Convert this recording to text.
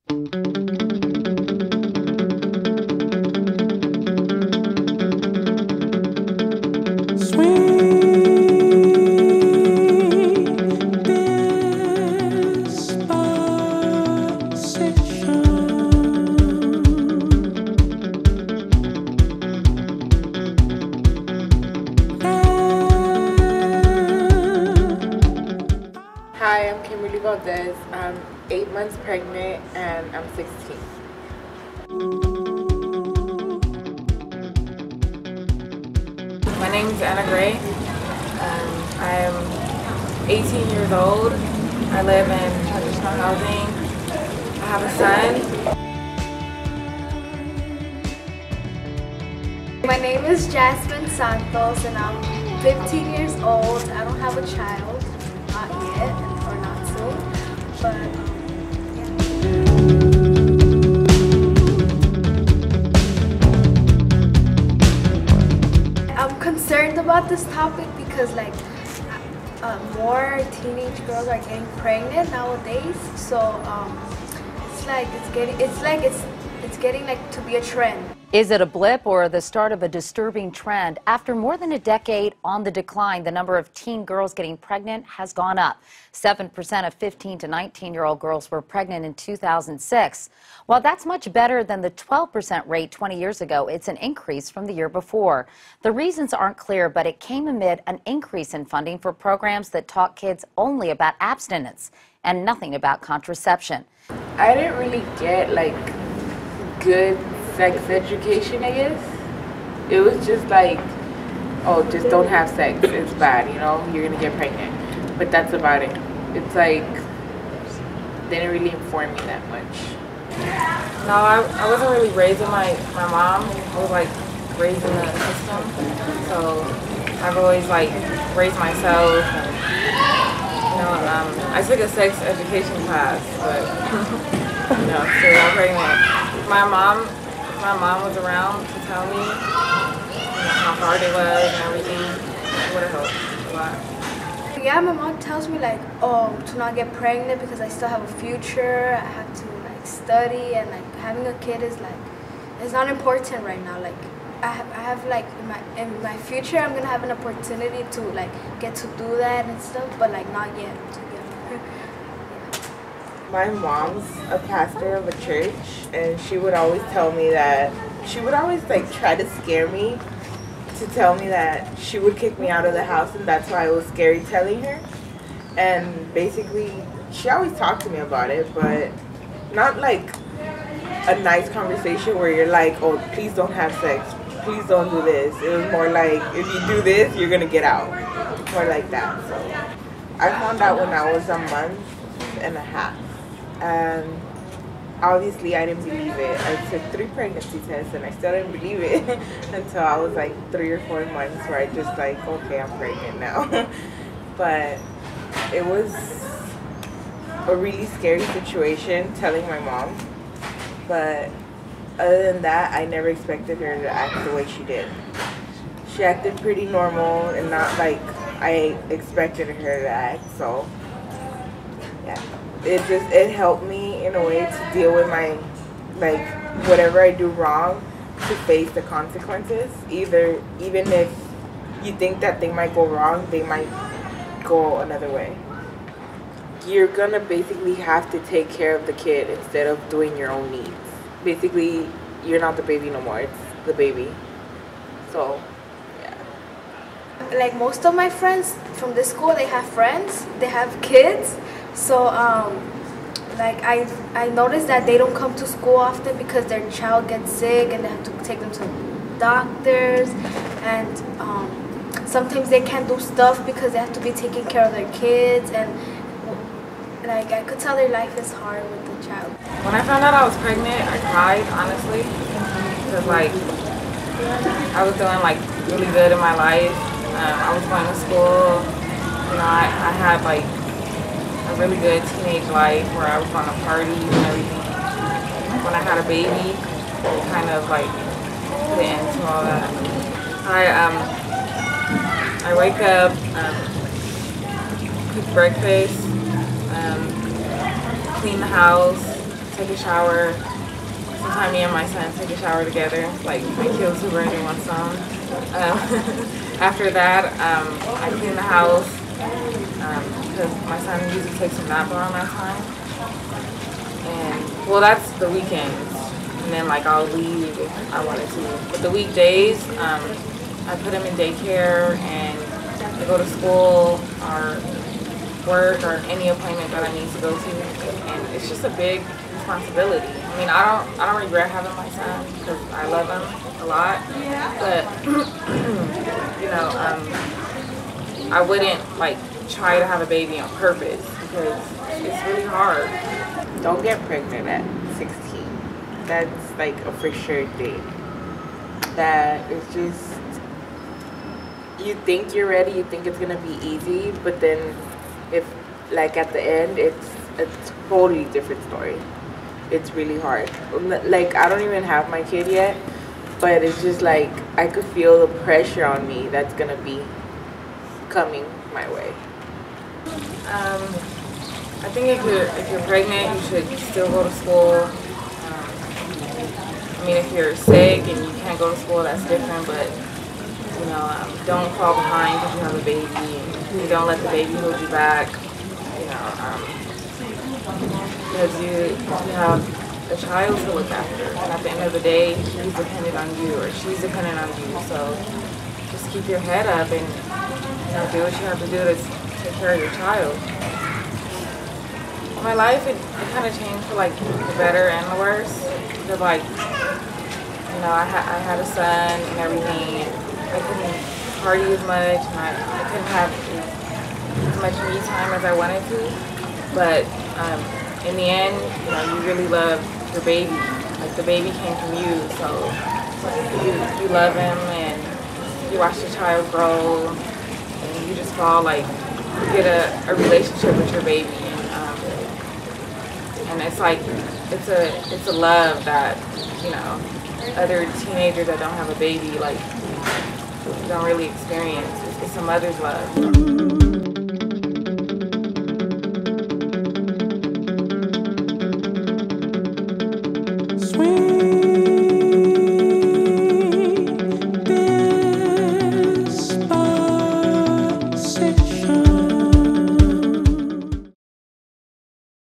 Hi, I'm Dundas. I'm 8 months pregnant and I'm 16. My name is Greer. I am 18 years old. I live in transitional housing. I have a son. My name is Jasmine Santos and I'm 15 years old. I don't have a child, not yet, or not soon, but yeah. I'm concerned about this topic because more teenage girls are getting pregnant nowadays, so it's getting to be a trend. Is it a blip or the start of a disturbing trend? After more than a decade on the decline, the number of teen girls getting pregnant has gone up. 7% of 15 to 19-year-old girls were pregnant in 2006. While that's much better than the 12% rate 20 years ago, it's an increase from the year before. The reasons aren't clear, but it came amid an increase in funding for programs that taught kids only about abstinence and nothing about contraception. I didn't really get good sex education, I guess. It was just oh, just don't have sex, it's bad, you know, you're gonna get pregnant. But that's about it. It's they didn't really inform me that much. No, I wasn't really raised with my mom. I was raised in the system. So I've always raised myself. And, you know, I took a sex education class, but no, so I'm pregnant. My mom was around to tell me how hard it was and everything. It would have helped a lot. Yeah, my mom tells me to not get pregnant because I still have a future. I have to study, and having a kid is it's not important right now. I have in my future I'm gonna have an opportunity to get to do that and stuff, but not yet together. My mom's a pastor of a church, and she would always tell me that, she would always try to scare me to tell me that she would kick me out of the house, and that's why it was scary telling her. And basically, she always talked to me about it, but not a nice conversation where you're oh, please don't have sex, please don't do this. It was more if you do this, you're gonna get out. More like that. So I found out when I was a month and a half. And obviously I didn't believe it. I took 3 pregnancy tests and I still didn't believe it until I was 3 or 4 months where I just okay, I'm pregnant now. But it was a really scary situation telling my mom. But other than that, I never expected her to act the way she did. She acted pretty normal and not like I expected her to act, so yeah. It helped me in a way to deal with my, whatever I do wrong, to face the consequences. Even if you think that they might go wrong, they might go another way. You're gonna basically have to take care of the kid instead of doing your own needs. Basically, you're not the baby no more, it's the baby. So, yeah. Most of my friends from this school, they have friends, they have kids. So, I noticed that they don't come to school often because their child gets sick and they have to take them to doctors, and sometimes they can't do stuff because they have to be taking care of their kids, and I could tell their life is hard with the child. When I found out I was pregnant, I cried, honestly, because I was doing really good in my life. I was going to school. You know, I had a really good teenage life where I was going to parties and everything. When I had a baby, it kind of put an end to all that. I wake up, cook breakfast, clean the house, take a shower. Sometimes me and my son take a shower together, like I kill two birds in one stone. After that, I clean the house because my son usually takes a nap around that time. And well, that's the weekends, and then like I'll leave if I wanted to. But the weekdays, I put him in daycare and I go to school or work or any appointment that I need to go to, and it's just a big responsibility. I mean, I don't regret having my son because I love him a lot, but you know, I wouldn't like try to have a baby on purpose because it's really hard. Don't get pregnant at 16. That's like a for sure thing. That is just, you think you're ready, you think it's gonna be easy, but then if like at the end it's a totally different story. It's really hard. Like I don't even have my kid yet, but it's just like I could feel the pressure on me that's gonna be coming my way. I think if you're pregnant, you should still go to school. I mean, if you're sick and you can't go to school, that's different, but you know, don't fall behind because you have a baby. You don't let the baby hold you back. You know, because you have a child to look after, and at the end of the day, he's dependent on you or she's dependent on you. So just keep your head up and you know, do what you have to do to take care of your child. My life, it kind of changed for like the better and the worse. Because like, you know, I had a son and everything, and I couldn't party as much, and I couldn't have as much me time as I wanted to. But in the end, you know, you really love your baby. Like the baby came from you, so you love him and you watch the child grow, and you just fall like you get a relationship with your baby. And it's like, it's a love that, you know, other teenagers that don't have a baby, like, don't really experience. It's a mother's love.